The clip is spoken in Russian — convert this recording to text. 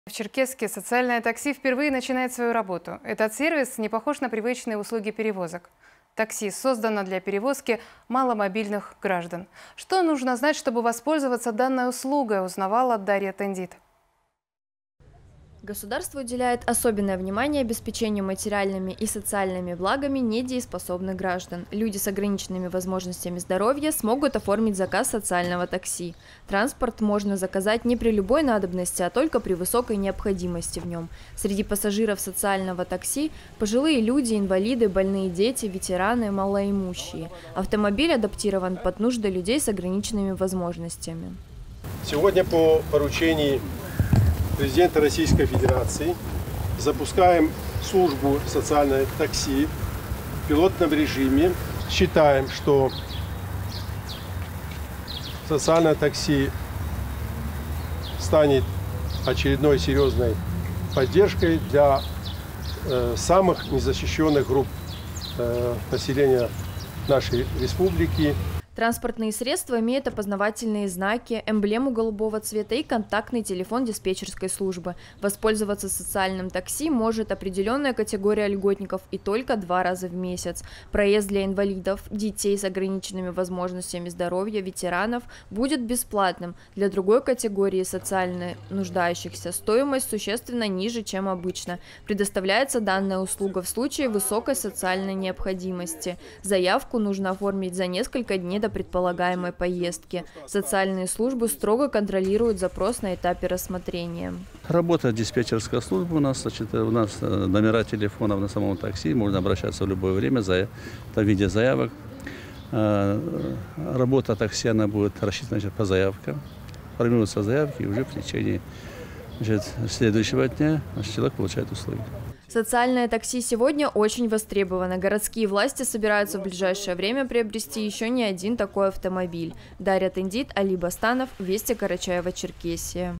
В Черкесске социальное такси впервые начинает свою работу. Этот сервис не похож на привычные услуги перевозок. Такси создано для перевозки маломобильных граждан. Что нужно знать, чтобы воспользоваться данной услугой, узнавала Дарья Тендит. Государство уделяет особенное внимание обеспечению материальными и социальными благами недееспособных граждан. Люди с ограниченными возможностями здоровья смогут оформить заказ социального такси. Транспорт можно заказать не при любой надобности, а только при высокой необходимости в нем. Среди пассажиров социального такси – пожилые люди, инвалиды, больные дети, ветераны, малоимущие. Автомобиль адаптирован под нужды людей с ограниченными возможностями. Сегодня по поручению президента Российской Федерации запускаем службу социальное такси в пилотном режиме. Считаем, что социальное такси станет очередной серьезной поддержкой для самых незащищенных групп населения нашей республики. Транспортные средства имеют опознавательные знаки, эмблему голубого цвета и контактный телефон диспетчерской службы. Воспользоваться социальным такси может определенная категория льготников и только 2 раза в месяц. Проезд для инвалидов, детей с ограниченными возможностями здоровья, ветеранов будет бесплатным. Для другой категории социально нуждающихся стоимость существенно ниже, чем обычно. Предоставляется данная услуга в случае высокой социальной необходимости. Заявку нужно оформить за несколько дней до предполагаемой поездки. Социальные службы строго контролируют запрос на этапе рассмотрения. Работает диспетчерская служба у нас, у нас номера телефонов на самом такси, можно обращаться в любое время в виде заявок. Работа такси она будет рассчитана по заявкам. Формируются заявки, и уже в течение следующего дня человек получает услуги. Социальное такси сегодня очень востребовано. Городские власти собираются в ближайшее время приобрести еще не один такой автомобиль. Дарья Тендит, Али Бастанов, Вести, Карачаево-Черкесия.